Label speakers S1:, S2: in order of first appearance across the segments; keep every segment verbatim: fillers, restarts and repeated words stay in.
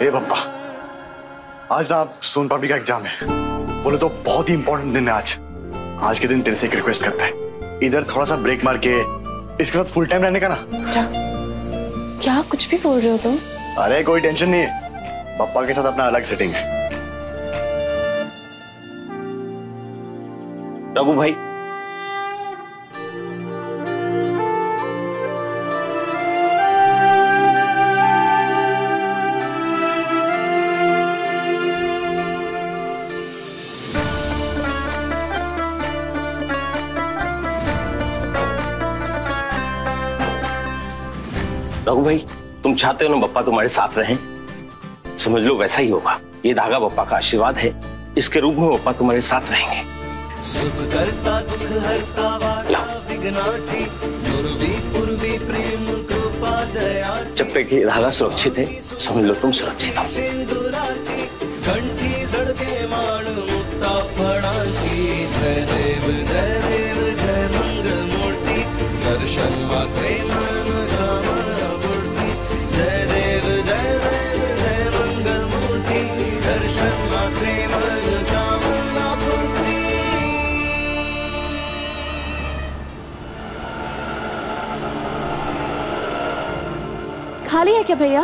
S1: हे पप्पा, आज ना सोन पापड़ी का एग्जाम है। बोले तो बहुत ही इंपॉर्टेंट दिन है आज। आज के दिन तेरे से एक रिक्वेस्ट करता है, इधर थोड़ा सा ब्रेक मार के इसके साथ फुल टाइम रहने का ना।
S2: क्या क्या कुछ भी बोल रहे हो तुम?
S1: अरे कोई टेंशन नहीं है, पप्पा के साथ अपना अलग सेटिंग है।
S3: रघु भाई, रघु भाई, तुम चाहते हो ना बप्पा तुम्हारे साथ रहें? समझ लो वैसा ही होगा। ये धागा बप्पा का आशीर्वाद है, इसके रूप में बप्पा तुम्हारे साथ रहेंगे।
S4: सुख करता दुख हरता वाला विघ्नाची, पूर्वी पूर्वी प्रेम कृपा जया।
S3: जब तक ये धागा सुरक्षित है, समझ लो तुम सुरक्षित हो।
S4: सिंदुराची कंठी सड़के मान मुक्ता फळाची। जय देव जय देव जय मंगल मूर्ति, दर्शन मात्रे मन कामना पूर्ति। जय देव जय देव जय मंगल मूर्ति, दर्शन मात्रे मन कामना पूर्ति।
S2: खाली है क्या भैया?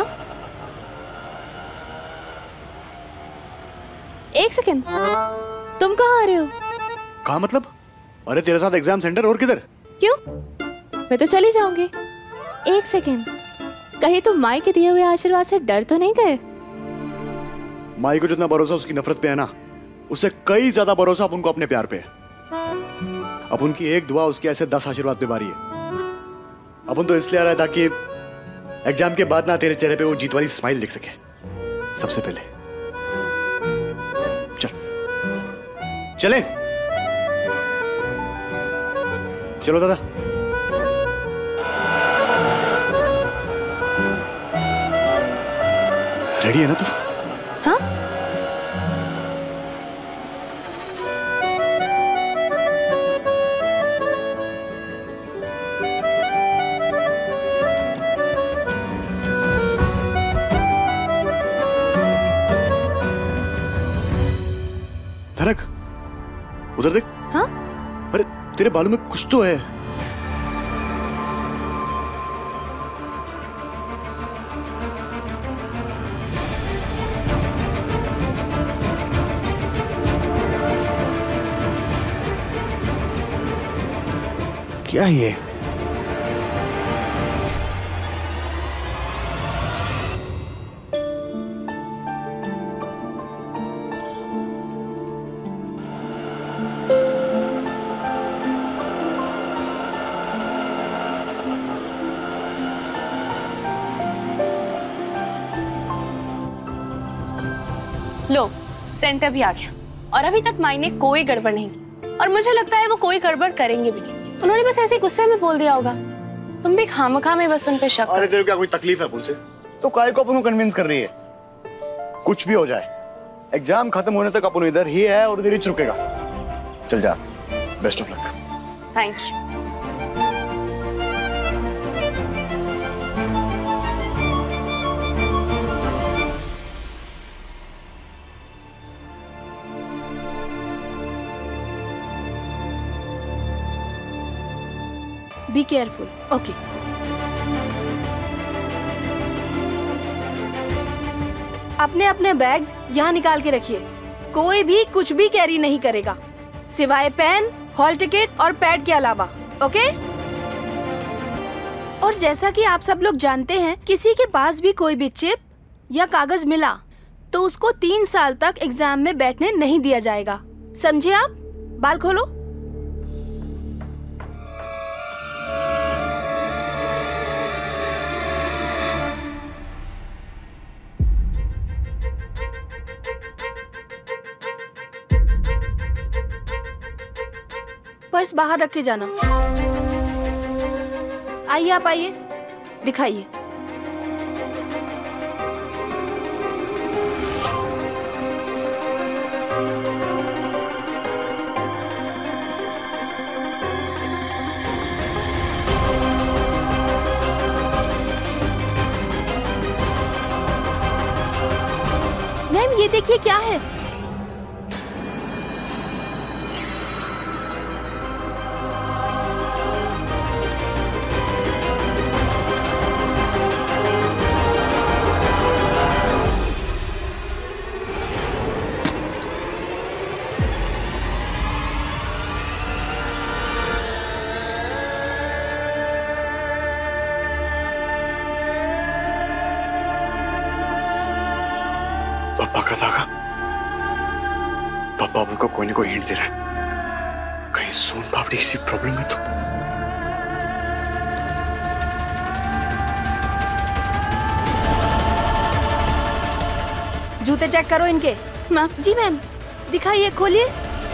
S2: एक सेकेंड, तुम कहाँ आ रहे हो?
S1: कहाँ मतलब? अरे तेरे साथ एग्जाम सेंटर, और किधर?
S2: क्यों? मैं तो चली जाऊंगी। एक सेकेंड, कहीं तुम माई के दिए हुए आशीर्वाद से डर तो नहीं गए?
S1: माई को जितना भरोसा उसकी नफरत पे है ना, उससे कई ज्यादा भरोसा अपन को अपने प्यार पे है। अपन की एक दुआ उसके ऐसे दस आशीर्वाद पे भारी है। अपन तो इसलिए आ रहा है ताकि एग्जाम के बाद ना तेरे चेहरे पे वो जीत वाली स्माइल दिख सके सबसे पहले। चल चले, चलो दादा। रेडी है ना तू?
S2: हाँ?
S1: धनक, उधर देख।
S2: हाँ?
S1: अरे तेरे बालों में कुछ तो है। क्या ये?
S2: लो, सेंटर भी आ गया और अभी तक माई ने कोई गड़बड़ नहीं की, और मुझे लगता है वो कोई गड़बड़ करेंगे भी नहीं। उन्होंने बस ऐसे गुस्से में बोल दिया होगा। तुम भी खामखा में बस उन पे शक।
S1: अरे तेरे को क्या कोई तकलीफ है उनसे? तो काय को अपन को कन्विंस कर रही है? कुछ भी हो जाए, एग्जाम खत्म होने तक अपन इधर ही है और इधर ही रुकेगा। चल जा, best of luck.
S2: Thank you.
S5: Be careful, okay. अपने अपने बैग्स यहाँ निकाल के रखिए। कोई भी कुछ भी कैरी नहीं करेगा, सिवाय पेन, हॉल टिकट और पैड के अलावा, ओके? और जैसा कि आप सब लोग जानते हैं, किसी के पास भी कोई भी चिप या कागज मिला तो उसको तीन साल तक एग्जाम में बैठने नहीं दिया जाएगा। समझे आप? बाल खोलो। पर्स बाहर रख के जाना। आइए, आप आइए, दिखाइए।
S1: पप्पा का धागा। पप्पा अब उनको कोई ना कोई हिंट दे रहा है, कहीं सोन पापड़ी किसी प्रॉब्लम में तो।
S5: जूते चेक करो इनके।
S2: मैम।
S5: जी मैम, दिखाइए, खोलिए।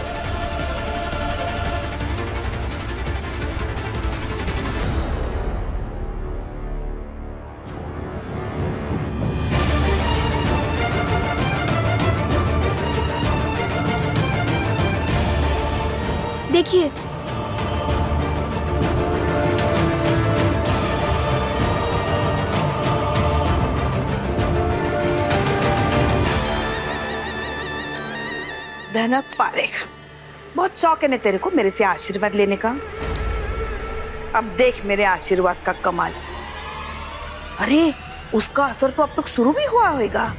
S5: देखिए,
S6: धनक पारेख, बहुत शौक है ना तेरे को मेरे से आशीर्वाद लेने का। अब देख मेरे आशीर्वाद का कमाल। अरे उसका असर तो अब तक शुरू भी हुआ होगा।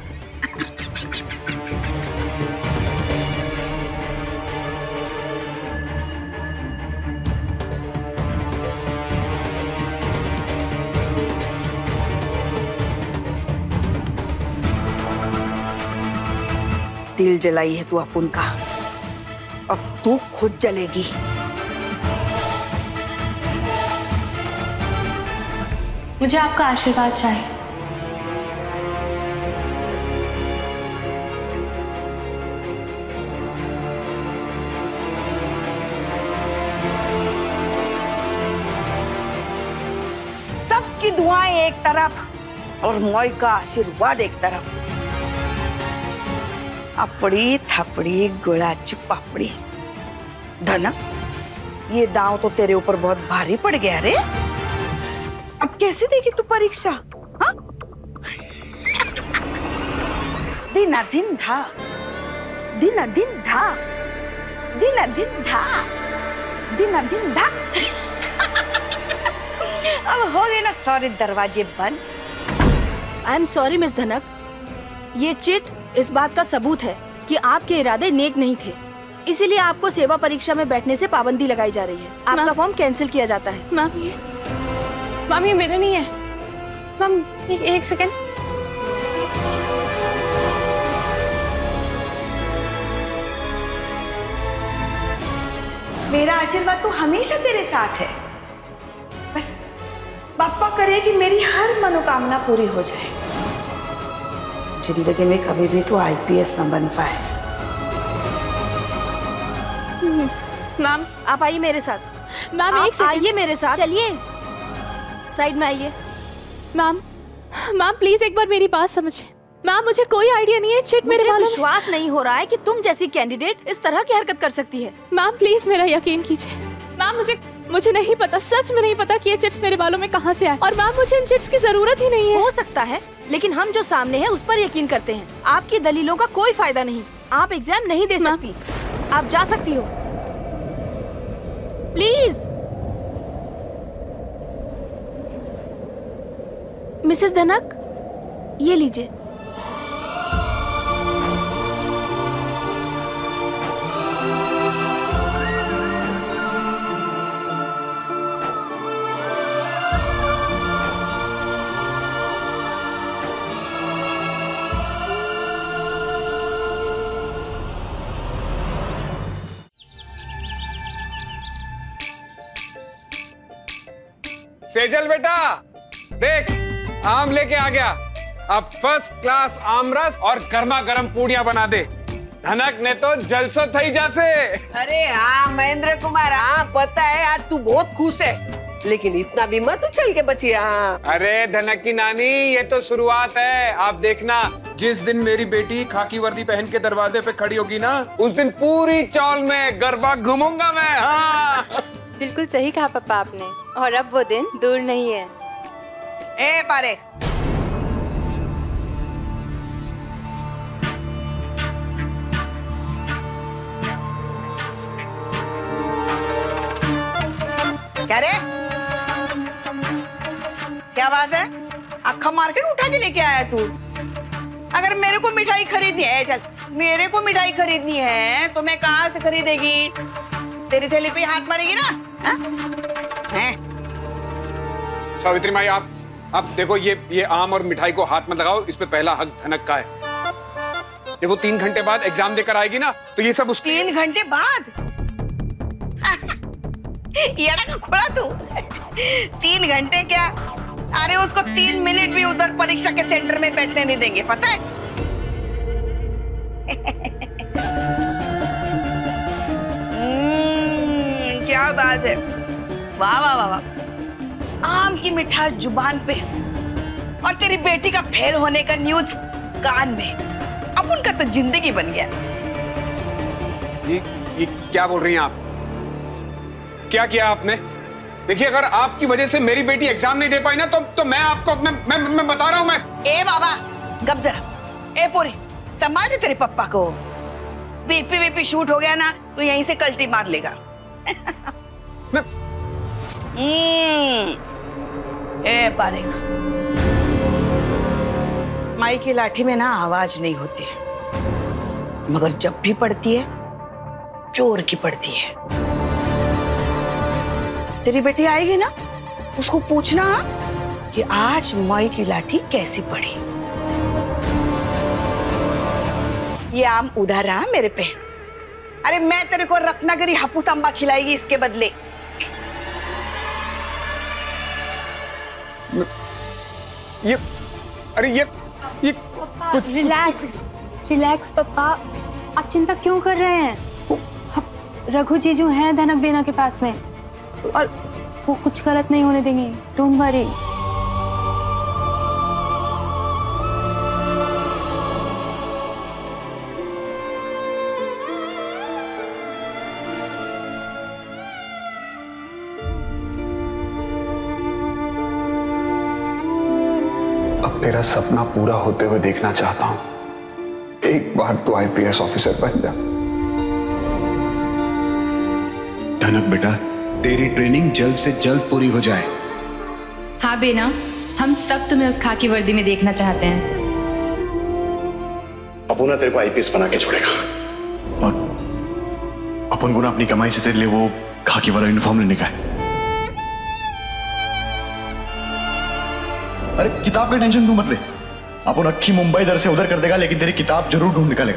S6: दिल जलाई है तू अपुन का, अब तू खुद जलेगी।
S2: मुझे आपका आशीर्वाद चाहिए।
S6: सबकी दुआएं एक तरफ और मौई का आशीर्वाद एक तरफ। अपड़ी थपड़ी गुड़ाची पापड़ी। धनक, ये दांव तो तेरे ऊपर बहुत भारी पड़ गया रे। अब कैसे देगी तू परीक्षा? हाँ? दिना दिन धा, दिना दिन धा, दिना दिन धा, दिना दिन धा। अब हो गए ना सारे दरवाजे बंद।
S5: आई एम सॉरी मिस धनक, ये चिट इस बात का सबूत है कि आपके इरादे नेक नहीं थे, इसीलिए आपको सेवा परीक्षा में बैठने से पाबंदी लगाई जा रही है। आपका फॉर्म कैंसिल किया जाता है।
S2: मैम ये मैम ये मेरा नहीं है। मैम एक, एक सेकंड।
S6: मेरा आशीर्वाद तो हमेशा तेरे साथ है। बस पापा करे कि मेरी हर मनोकामना पूरी हो जाए। जिंदगी में कभी भी तो आई पी एस न बन पाए।
S2: मैम
S5: आप आइए मेरे साथ।
S2: मैम एक
S5: आप
S2: सेकंड।
S5: आइए मेरे साथ। चलिए साइड में आइए।
S2: मैम मैम प्लीज एक बार मेरी बात समझिए। मैम मुझे कोई आइडिया नहीं है चिट मेरे
S5: मुझे
S2: बालों में।
S5: विश्वास नहीं हो रहा है कि तुम जैसी कैंडिडेट इस तरह की हरकत कर सकती है।
S2: मैम प्लीज मेरा यकीन कीजिए। मैम मुझे मुझे नहीं पता, सच में नहीं पता कि ये चिट्स मेरे बालों में कहाँ से आए। और मैम मुझे इन चिट्स की जरूरत ही नहीं है।
S5: हो सकता है, लेकिन हम जो सामने है उस पर यकीन करते हैं। आपकी दलीलों का कोई फायदा नहीं। आप एग्जाम नहीं दे सकती। आप जा सकती हो। प्लीज मिसेस धनक, ये लीजिए।
S7: सेजल बेटा देख, आम लेके आ गया। अब फर्स्ट क्लास आमरस और गर्मा गर्म पूड़ियां बना दे। धनक ने तो जलसो थई जासे।
S8: अरे हाँ महेंद्र कुमार, हाँ पता है आज तू बहुत खुश है, लेकिन इतना भी मत उछल के बची। हाँ
S7: अरे धनक की नानी, ये तो शुरुआत है। आप देखना, जिस दिन मेरी बेटी खाकी वर्दी पहन के दरवाजे पे खड़ी होगी ना, उस दिन पूरी चौल में गरबा घूमूंगा मैं। हाँ
S9: बिल्कुल सही कहा पापा आपने, और अब वो दिन दूर नहीं है।
S6: ए पारे, क्या रे? क्या बात है? अक्खा मार्केट उठा के लेके आया तू? अगर मेरे को मिठाई खरीदनी है, चल मेरे को मिठाई खरीदनी है तो मैं कहाँ से खरीदेगी? तेरी थैली पे हाथ मारेगी ना? हैं?
S7: सावित्री माई, आप आप देखो, ये ये आम और मिठाई को हाथ मत लगाओ। इस पे पहला हक धनक का है। जब वो तीन घंटे बाद एग्जाम देकर आएगी ना तो ये सब उसकी।
S6: तीन घंटे बाद? येड़ा का खोड़ा तू। तीन घंटे क्या, अरे उसको तीन मिनट भी उधर परीक्षा के सेंटर में बैठने नहीं देंगे, पता है? क्या बात है, वाह वाह वाह वाह। आम की मिठास जुबान पे और तेरी बेटी का फेल होने का न्यूज कान में, अब उनका तो जिंदगी बन गया।
S7: ये ये क्या बोल रही हैं आप? क्या किया आपने? देखिए, अगर आपकी वजह से मेरी बेटी एग्जाम नहीं दे पाई ना तो तो मैं आपको मैं मैं, मैं बता रहा हूं मैं।
S6: ए बाबा गप जरा, ए पूरी संभाल दे तेरे पप्पा को। बीपी बीपी शूट हो गया ना तो यहीं से कल्टी मार लेगा।
S7: मैं...
S6: ए बारिक, माई की लाठी में ना आवाज नहीं होती है, मगर जब भी पड़ती है चोर की पड़ती है। तेरी बेटी आएगी ना, उसको पूछना कि आज माई की लाठी कैसी पड़ी। ये आम उधार रहा मेरे पे। अरे मैं तेरे को रत्नागिरी हापूस आंबा खिलाएगी इसके बदले।
S7: ये अरे ये ये
S9: कुछ रिलैक्स रिलैक्स पापा, आप चिंता क्यों कर रहे हैं? रघु जीजू हैं धनक बेना के पास में और वो कुछ गलत नहीं होने देंगे, डोंट वरी।
S10: अब तेरा सपना पूरा होते हुए देखना चाहता हूं। एक बार तो आईपीएस ऑफिसर बन जा।
S11: धनक बेटा, तेरी ट्रेनिंग जल्द से जल्द पूरी हो जाए।
S12: हाँ बेना, हम सब तुम्हें उस खाकी वर्दी में देखना चाहते हैं।
S1: अपुना तेरे को आईपीएस बना के छोड़ेगा और अपन को ना अपनी कमाई से तेरे लिए वो खाकी वाला यूनिफॉर्म लेने का है। अरे किताब का टेंशन तू मत ले, अपन अक्खी मुंबई इधर से उधर कर देगा, लेकिन तेरी किताब जरूर ढूंढ निकालेगा।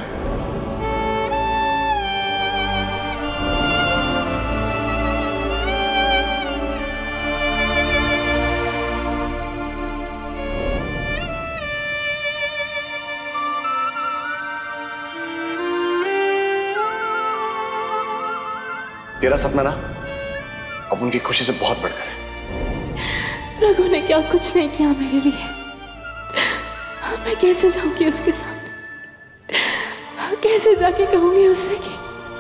S1: तेरा सपना ना अब उनकी खुशी से बहुत बढ़कर है।
S2: रघु ने क्या कुछ नहीं किया मेरे लिए, मैं कैसे जाऊंगी उसके सामने, कैसे जाके कहूंगी उससे कि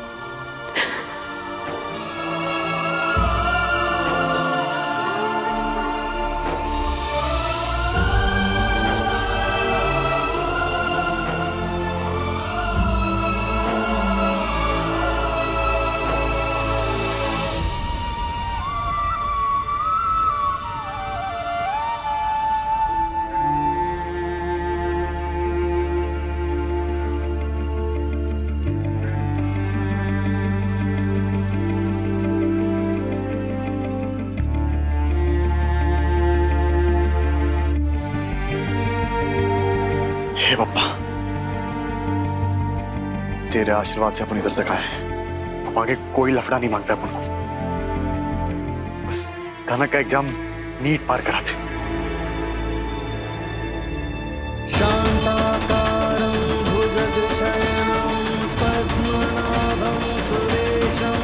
S1: हे पप्पा, तेरे आशीर्वाद से अपन इधर तक आए। अब आगे कोई लफड़ा नहीं मांगता अपन को, बस धनक का एग्जाम नीट पार कराते।
S4: शांताकारं भुजगशयनं पद्मनाभं सुरेशं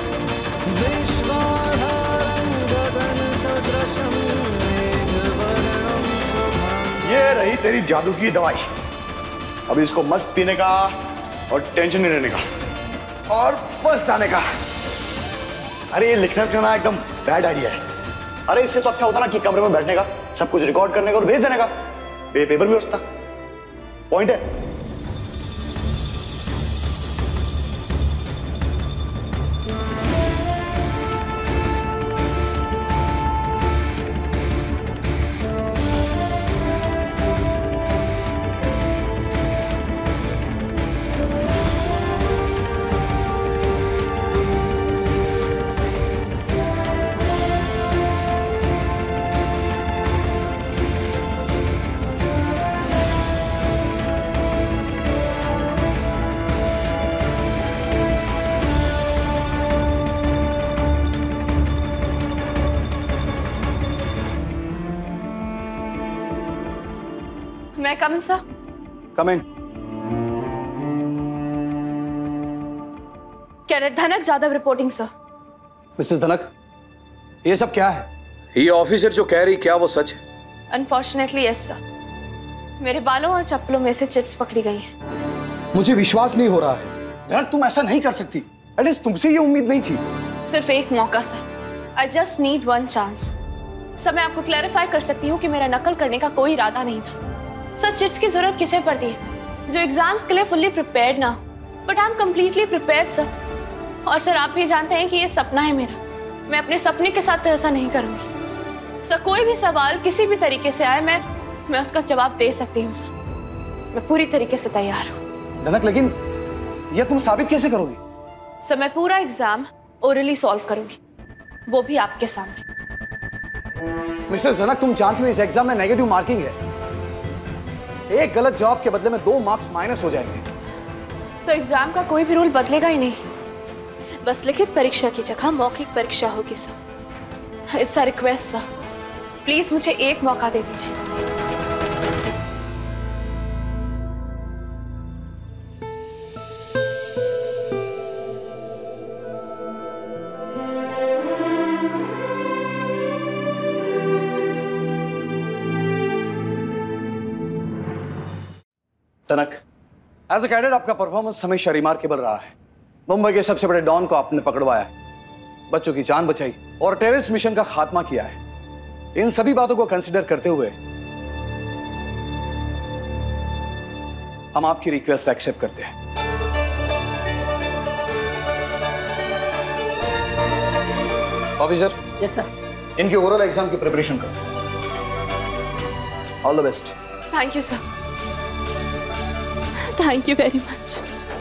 S4: विश्वाधारं गगनसदृशं मेघवर्णं शुभं।
S1: ये रही तेरी जादू की दवाई। अब इसको मस्त पीने का और टेंशन नहीं लेने का और फर्स्ट आने का। अरे ये लिखना लिखना एकदम बैड आइडिया है। अरे इससे तो अच्छा होता ना कि कमरे में बैठने का, सब कुछ रिकॉर्ड करने का और भेज देने का, पे, पेपर भी होता। पॉइंट है।
S2: मैं कम सर?
S13: कम इन।
S2: कैडेट धनक जादव रिपोर्टिंग सर।
S13: मिसेस धनक, ये सब क्या है? ये ऑफिसर जो कह रही, क्या वो सच है?
S2: Unfortunately yes sir. मेरे बालों और चप्पलों में से चिट्स पकड़ी गई हैं।
S13: मुझे विश्वास नहीं हो रहा है। धनक, तुम ऐसा नहीं कर सकती। एटलीस्ट तुमसे ये उम्मीद नहीं थी।
S2: सिर्फ एक मौका sir. I just need one chance. Sir मैं आपको क्लैरिफाई कर सकती हूँ कि मेरा नकल करने का कोई इरादा नहीं था। सर चिट्स की जरूरत किसे पड़ती है जो एग्जाम्स के लिए फुल्ली प्रिपेयर्ड ना हो, but I am completely prepared sir. और सर आप भी जानते हैं कि ये सपना है मेरा। मैं अपने सपने के साथ तो ऐसा नहीं करूंगी सर। कोई भी सवाल किसी भी तरीके से आए, मैं मैं उसका जवाब दे सकती हूँ सर। मैं पूरी तरीके से तैयार हूँ।
S13: धनक, लेकिन ये तुम साबित कैसे करोगी?
S2: सर मैं पूरा एग्जाम ओरली सॉल्व करूंगी, वो भी आपके सामने।
S13: मिस्टर धनक, तुम जानती हो इस एग्जाम में नेगेटिव मार्किंग है। एक गलत जवाब के बदले में दो मार्क्स माइनस हो जाएंगे।
S2: सर एग्जाम का कोई भी रूल बदलेगा ही नहीं। बस लिखित परीक्षा की जगह मौखिक परीक्षा होगी sir. It's a request sir, please मुझे एक मौका दे दीजिए।
S13: तनक, एज अ कैडेट आपका परफॉर्मेंस हमेशा रिमार्केबल रहा है। मुंबई के सबसे बड़े डॉन को आपने पकड़वाया, बच्चों की जान बचाई और टेररिस्ट मिशन का खात्मा किया है। इन सभी बातों को कंसीडर करते हुए हम आपकी रिक्वेस्ट एक्सेप्ट करते हैं। Officer,
S5: yes sir.
S13: इनके ओरल एग्जाम की प्रिपरेशन करो। All the best.
S2: Thank you sir. Thank you very much.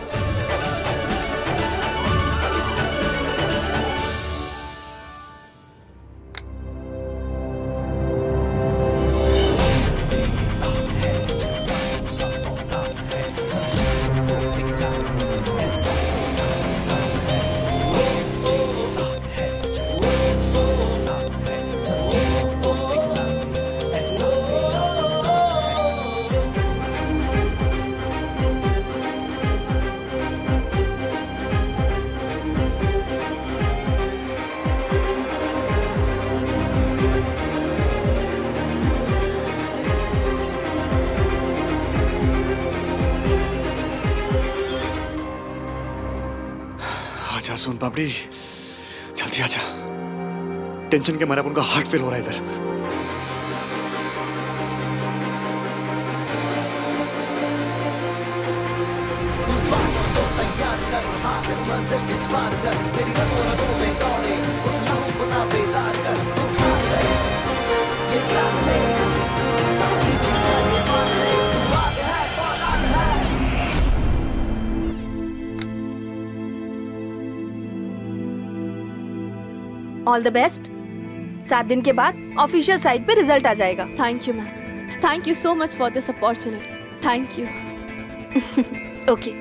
S1: आजा सोन पापड़ी, जल्दी आजा। टेंशन के मारे उनका हार्ट फेल हो रहा है इधर।
S4: मंजिल इस पार कर, तेरी रगों रगों में दौड़े उस लहू को ना बेजार कर। तू मान ले, ये जान ले, सारी दुनिया ये मान ले, तू आगे है, कौन आगे है।
S5: All the best. सात दिन के बाद ऑफिशियल साइट पे रिजल्ट आ जाएगा।
S2: Thank you ma'am. Thank you so much for this opportunity. Thank you.
S5: Okay.